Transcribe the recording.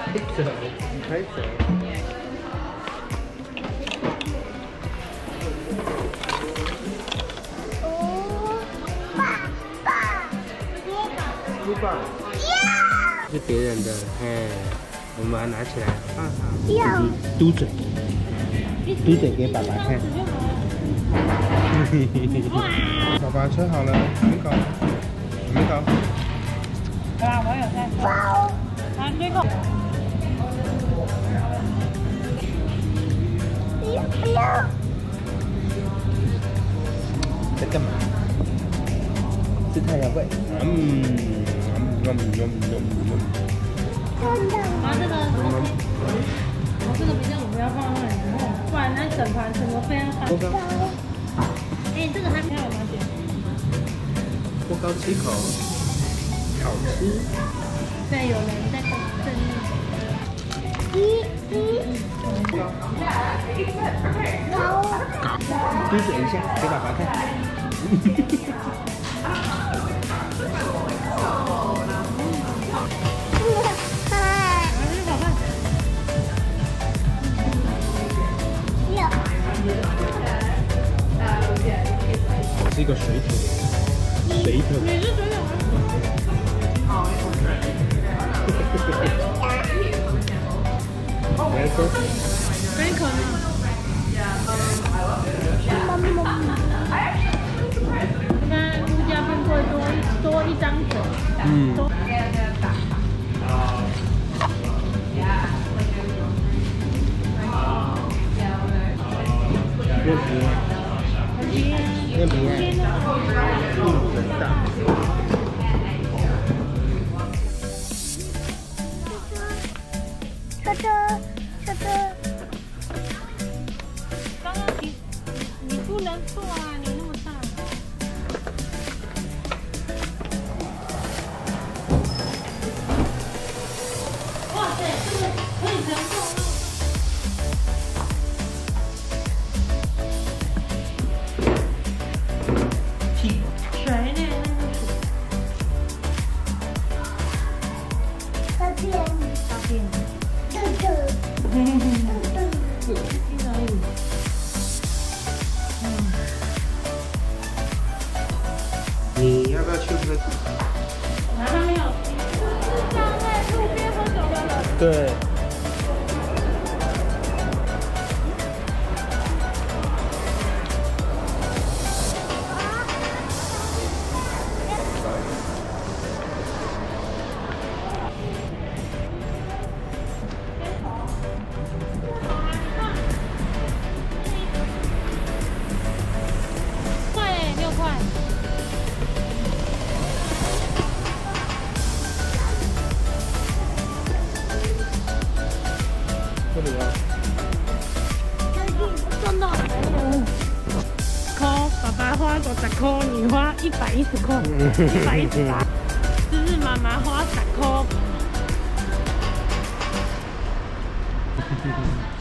拍手。书包。是别人的，哎，我们把它拿起来，放好。嘟嘴，嘟嘴给爸爸看。爸爸车好了，还没搞，还没搞。 对啊，我有在说。啊，追狗。不要。 在干嘛？吃太阳会。 啊，这个比较我不要放那里，不然那整盘全都被它翻掉。哎，这个还没有吗，姐？ 锅糕7口，好吃。 对，有人在等正义。 嘟嘴一下，给爸爸看。我是一个水桶，水桶。 你是水桶吗？ 来说， 可以可能。那物价变贵，多一张嘴。 面皮，面皮很大。 车车，刚刚你不能坐啊，你那么大。哇塞，这个可以承重哦。水呢？大便。 你要不要去喝？ 还没有。是在路边喝酒的人。 对。 6块。 这里啊。 真的。爸爸花50块，你花110块，118。就是妈妈花10块。